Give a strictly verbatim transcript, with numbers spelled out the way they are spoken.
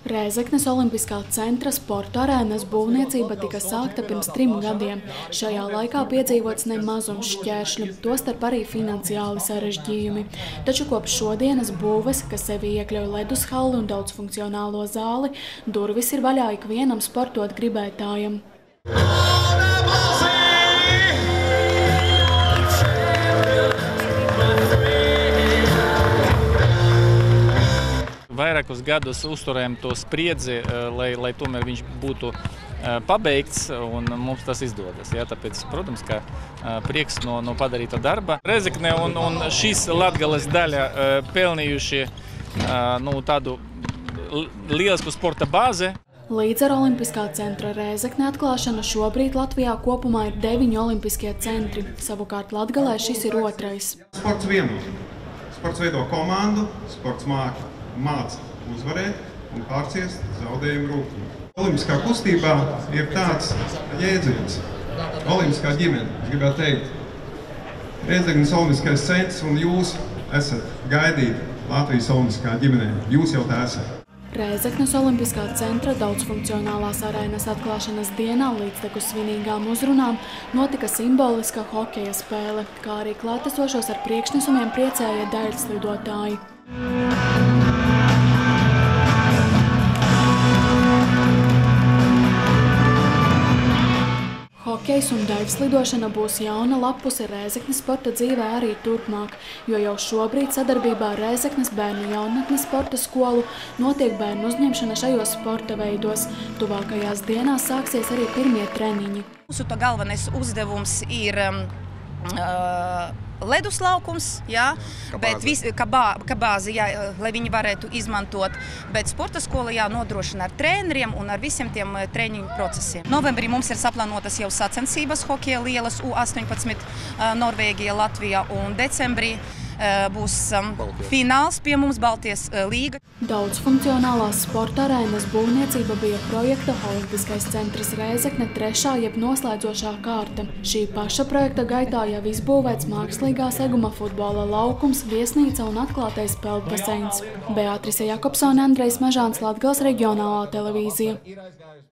Rēzeknes Olimpiskā centra sporta arēnas būvniecība tika sākta pirms trim gadiem. Šajā laikā piedzīvots nemazums šķēršļu, tostarp arī finansiāli sarežģījumi. Taču kopš šodienas būves, kas sevi iekļauj ledushalli un daudzfunkcionālo zāli, durvis ir vaļā ikvienam sportot gribētājam. Vairākus gadus uzturējam to spriedzi, lai, lai tomēr viņš būtu pabeigts, un mums tas izdodas. Ja? Tāpēc, protams, ka prieks no, no padarīta darba. Rēzekne un, un šīs Latgales daļa pelnījuši nu, tādu lielisku sporta bāzi. Līdz ar Olimpiskā centra Rēzekne atklāšanu šobrīd Latvijā kopumā ir deviņi olimpiskie centri. Savukārt Latgalē šis ir otrais. Sports vieno. Sports veido komandu, sports māca. māca uzvarēt un pārciest zaudējumu rūkumu. Olimpiskā kustībā ir tāds jēdziens. Olimpiskā ģimene, gribētu teikt. Rēzeknes Olimpiskais centrs un jūs esat gaidīti Latvijas Olimpiskā ģimenē. Jūs jau tā esat. Rēzeknes Olimpiskā centra daudzfunkcionālās arēnas atklāšanas dienā līdztekus svinīgām uzrunām notika simboliska hokeja spēle, kā arī klātesošos ar priekšnesumiem priecēja daļslidotāji. Hokejs un daļslidošana būs jauna lapuse Rēzeknes sporta dzīvē arī turpmāk, jo jau šobrīd sadarbībā ar Rēzeknes bērnu jaunatnes sporta skolu notiek bērnu uzņemšana šajos sporta veidos. Tuvākajās dienās sāksies arī pirmie treniņi. Mūsu to galvenais uzdevums ir um, uh, ledus laukums, jā, bet vis, kā, bā, kā bāzi, jā, lai viņi varētu izmantot, bet sporta skola jā, nodrošina ar treneriem un ar visiem tiem treniņu procesiem. Novembrī mums ir saplānotas jau sacensības hokeja lielas U astoņpadsmit Norvēģija, Latvijā, un decembrī būs fināls pie mums Baltijas līga. Daudzfunkcionālās sporta arēnas būvniecība bija projekta Olimpiskais centrs Rēzekne trešā jeb noslēdzošā kārta. Šī paša projekta gaitā jau izbūvēts mākslīgā seguma futbola laukums, viesnīca un atklātais peldbaseins. Beatrice Jakobsone, Andrejs Mežāns, Latgales reģionālā televīzija.